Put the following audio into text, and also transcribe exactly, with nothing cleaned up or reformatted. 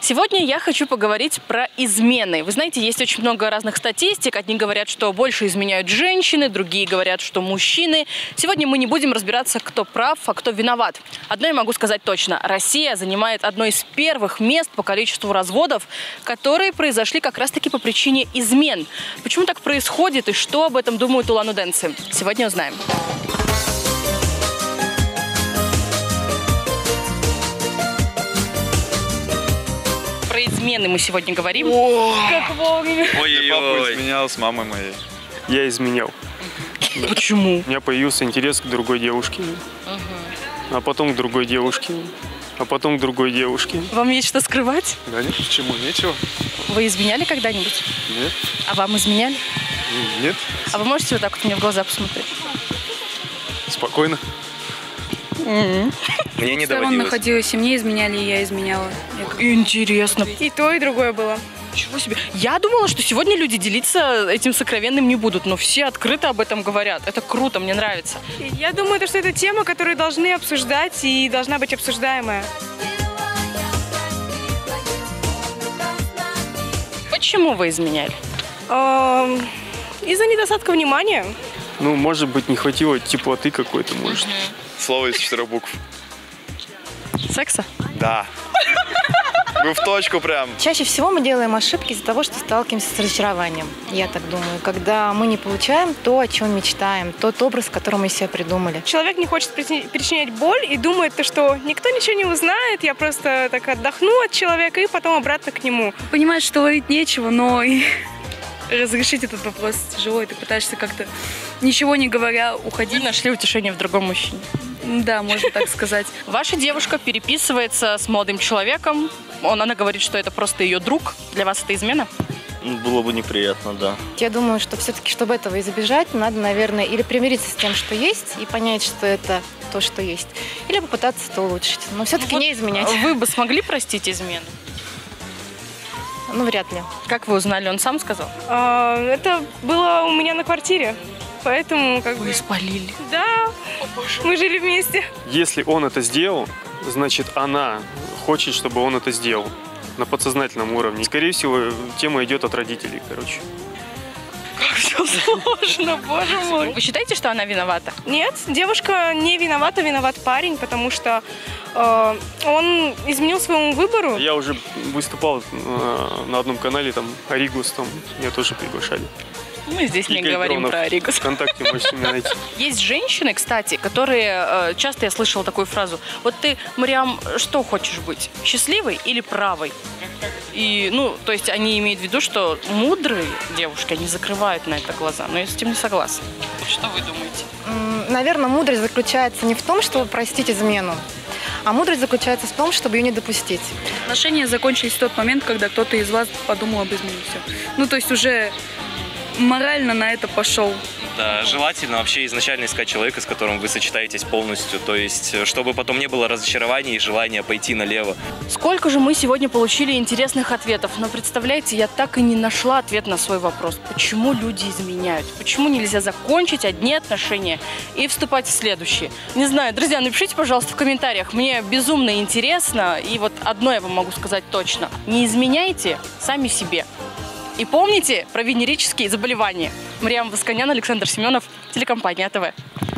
Сегодня я хочу поговорить про измены. Вы знаете, есть очень много разных статистик. Одни говорят, что больше изменяют женщины, другие говорят, что мужчины. Сегодня мы не будем разбираться, кто прав, а кто виноват. Одно я могу сказать точно. Россия занимает одно из первых мест по количеству разводов, которые произошли как раз-таки по причине измен. Почему так происходит и что об этом думают улан-удэнцы? Сегодня узнаем. Про измены мы сегодня говорим. О! Как вовремя. Ой-ой-ой. Папа изменял с мамой моей. Я изменял. Почему? У меня появился интерес к другой девушке. А потом к другой девушке. А потом к другой девушке. Вам есть что скрывать? Да нет, почему? Нечего. Вы изменяли когда-нибудь? Нет. А вам изменяли? Нет. А вы можете вот так вот мне в глаза посмотреть? Спокойно. Mm-hmm. Мне не сторон доводилось. находилась, и мне изменяли, и я изменяла. Я как- Интересно. И то, и другое было. Чего себе? Я думала, что сегодня люди делиться этим сокровенным не будут, но все открыто об этом говорят. Это круто, мне нравится. Я думаю, то, что это тема, которую должны обсуждать и должна быть обсуждаемая. Почему вы изменяли? Эм, Из-за недостатка внимания. Ну, может быть, не хватило теплоты какой-то, может. Слово из четырех букв. Секса? Да. Вы в точку прям. Чаще всего мы делаем ошибки из-за того, что сталкиваемся с разочарованием, я так думаю. Когда мы не получаем то, о чем мечтаем, тот образ, который мы себе придумали. Человек не хочет причинять причинять боль и думает, то, что никто ничего не узнает, я просто так отдохну от человека и потом обратно к нему. Понимаешь, что ловить нечего, но и разрешить этот вопрос тяжело, и ты пытаешься как-то, ничего не говоря, Вы уходить. нашли утешение в другом мужчине. Да, можно так сказать. Ваша девушка переписывается с молодым человеком. Он, она говорит, что это просто ее друг. Для вас это измена? Было бы неприятно, да. Я думаю, что все-таки, чтобы этого избежать, надо, наверное, или примириться с тем, что есть, и понять, что это то, что есть, или попытаться это улучшить. Но все-таки Вот не изменять. Вы бы смогли простить измену? Ну, вряд ли. Как вы узнали? Он сам сказал? А, Это было у меня на квартире. Поэтому как бы... Вы спалили. Да, мы жили вместе. Если он это сделал, значит, она хочет, чтобы он это сделал. На подсознательном уровне. Скорее всего, тема идет от родителей, короче. Как все сложно, боже мой. Вы считаете, что она виновата? Нет, девушка не виновата, виноват парень, потому что э, он изменил своему выбору. Я уже выступал э, на одном канале, там, Оригус, там, меня тоже приглашали. Мы здесь не Игорь говорим Дронов. про Оригус. ВКонтакте можете меня найти. Есть женщины, кстати, которые, э, часто я слышала такую фразу: вот ты, Мариам, что хочешь быть, счастливой или правой? И, ну, то есть они имеют в виду, что мудрые девушки, они закрывают на это глаза. Но я с этим не согласна. Что вы думаете? М, Наверное, мудрость заключается не в том, чтобы простить измену, а мудрость заключается в том, чтобы ее не допустить. Отношения закончились в тот момент, когда кто-то из вас подумал об измене. Все. Ну, то есть уже морально на это пошел. Да, желательно вообще изначально искать человека, с которым вы сочетаетесь полностью. То есть, чтобы потом не было разочарования и желания пойти налево. Сколько же мы сегодня получили интересных ответов, но представляете, я так и не нашла ответ на свой вопрос. Почему люди изменяют? Почему нельзя закончить одни отношения и вступать в следующие? Не знаю, друзья, напишите, пожалуйста, в комментариях. Мне безумно интересно, и вот одно я вам могу сказать точно. Не изменяйте сами себе. И помните про венерические заболевания. Мариам Восканян, Александр Семенов, телекомпания АТВ.